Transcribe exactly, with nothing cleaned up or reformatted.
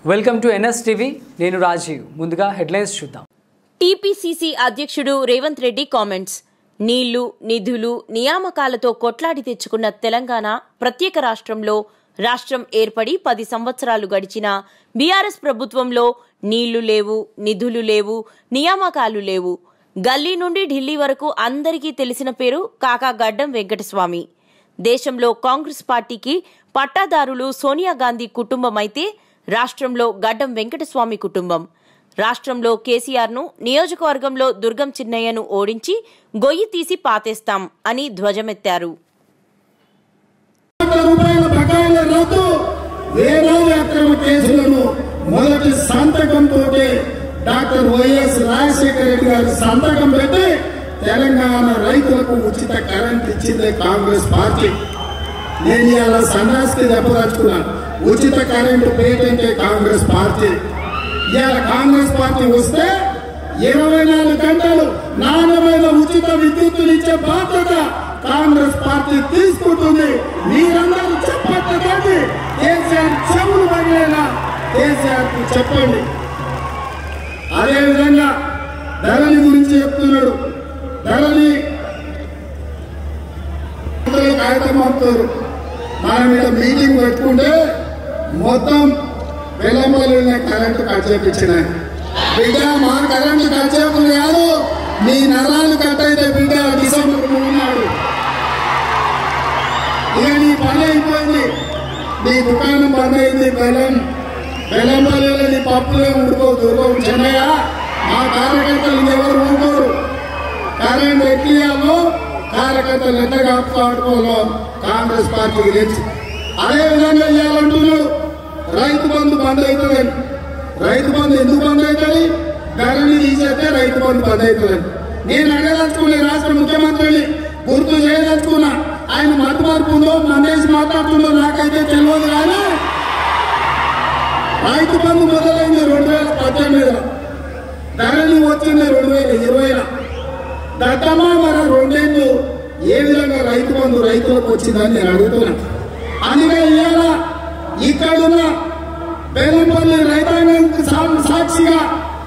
Welcome to NS TV. నేను రాజీవ్. ముందుగా headlines చూద్దాం. టీపీసీసీ అధ్యక్షుడు రేవంత్ రెడ్డి కామెంట్స్. నీళ్లు, నిధులు, నియామకాలతో కొట్లాడి తెచ్చుకున్న తెలంగాణ ప్రత్యేక రాష్ట్రంలో రాష్ట్రం ఏర్పడి పది సంవత్సరాలు గడిచిన బీఆర్ఎస్ ప్రభుత్వంలో నీళ్లు లేవు, నిధులు లేవు, నియామకాలు లేవు. గల్లీ నుండి ఢిల్లీ వరకు అందరికీ తెలిసిన పేరు కాకా గడ్డం వెంకటస్వామి. దేశంలో కాంగ్రెస్ పార్టీకి పట్టాదారులు సోనియా గాంధీ కుటుంబం అయితే రాష్ట్రంలో గడ్డం వెంకటస్వామి కుటుంబం. రాష్ట్రంలో కేసీఆర్ ను, నియోజకవర్గంలో దుర్గం చిన్నయ్యను ఓడించి గొయ్యి తీసి పాతేస్తాం అని ధ్వజమెత్తారు. మొదటి సంతకంతో డాక్టర్ వైఎస్ రాజశేఖర రెడ్డి గారు సంతకం పెట్టి తెలంగాణ రైతులకు ఉచిత కరెంట్ ఇచ్చింది కాంగ్రెస్ పార్టీ. నేను ఇలా సన్నాసికి చెప్పదలుచుకున్నాను. ఉచిత కరెంటు పేటెంటే కాంగ్రెస్ పార్టీ. ఇవాళ కాంగ్రెస్ పార్టీ వస్తే ఇరవై నాలుగు గంటలు నాణ్యమైన ఉచిత విద్యుత్తునిచ్చే బాధ్యత కాంగ్రెస్ పార్టీ తీసుకుంటుంది. మీరందరూ చెప్పట్లేదండి. కేసీఆర్ చెవులు పగిలేలా కేసీఆర్ కు చెప్పండి. అదేవిధంగా ధరణి గురించి చెప్తున్నాడు. ధరణి కాగితం పంపుతారు. మనం ఇక్కడ మీటింగ్ పెట్టుకుంటే మొత్తం వెలంపల్లి కరెంటు కట్ చేయించినాయి. బిడ్డ మా కరెంటు కట్ చేయకుండా కాదు, నీ నరాలు కట్ అయితే బిడ్డ డిసెంబర్ మూడున్నాడు. ఇక నీ పని అయిపోయింది. నీ దుకాణం బంద్ అయింది. బెల్లం వెలంపల్లిలో నీ పప్పులే ఉండిపోవు. దుర్గం చెన్నయ్య మా కార్యకర్తలు ఎవరు ఊరుకోరు. కరెంట్ ఎట్లియాలో కార్యకర్తలు ఎంత కాపాడుకోవాలో కాంగ్రెస్ పార్టీకి తెలుసు. అదేవిధంగా ఇవ్వాలంటున్నాడు రైతు బంధు బంద్ అవుతుందని. రైతు బంధు ఎందుకు బంద్ అవుతుంది? ధరని తీసేస్తే రైతు బంధు బంద్ అవుతుందని. నేను అడగదలుచుకునే రాష్ట్ర ముఖ్యమంత్రిని గుర్తు చేయదలుచుకున్నా. ఆయన మత మార్పు ఉందో మందేసి మాట్లాడుతుందో నాకైతే తెలియదు. కానీ రైతు బంధు మొదలైంది రెండు వేల పద్దెనిమిదిలో, ధరని వచ్చింది రెండు వేల ఇరవైలో. దత్తమా మన రెండేళ్ళు ఏ విధంగా రైతు బంధు రైతులకు వచ్చిందని నేను అడుగుతున్నా. అందుకే ఇవాళ ఇక్కడున్న బెల్లంపల్లి రైతాంగానికి సాక్షిగా